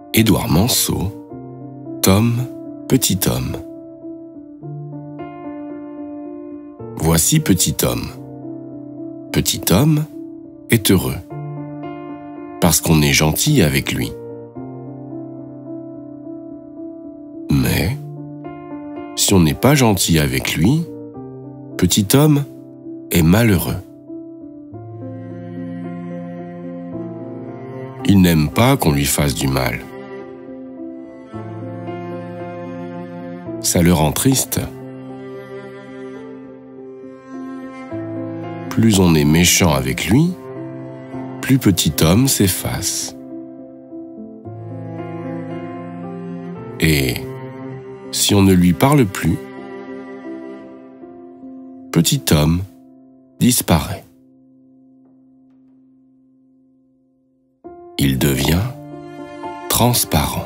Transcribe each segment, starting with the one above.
Édouard Manceau, Tom, petit homme. Voici petit homme. Petit homme est heureux, parce qu'on est gentil avec lui. Mais, si on n'est pas gentil avec lui, petit homme est malheureux. Il n'aime pas qu'on lui fasse du mal. Ça le rend triste. Plus on est méchant avec lui, plus petit homme s'efface. Et si on ne lui parle plus, petit homme disparaît. Il devient transparent.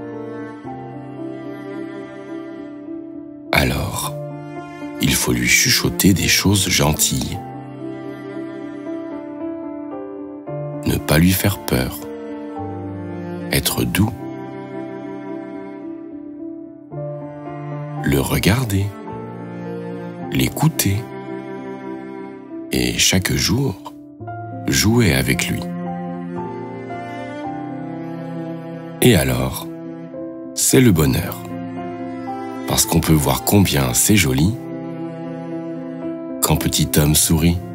Alors, il faut lui chuchoter des choses gentilles. Ne pas lui faire peur. Être doux. Le regarder. L'écouter. Et chaque jour, jouer avec lui. Et alors, c'est le bonheur. Parce qu'on peut voir combien c'est joli quand petit homme sourit.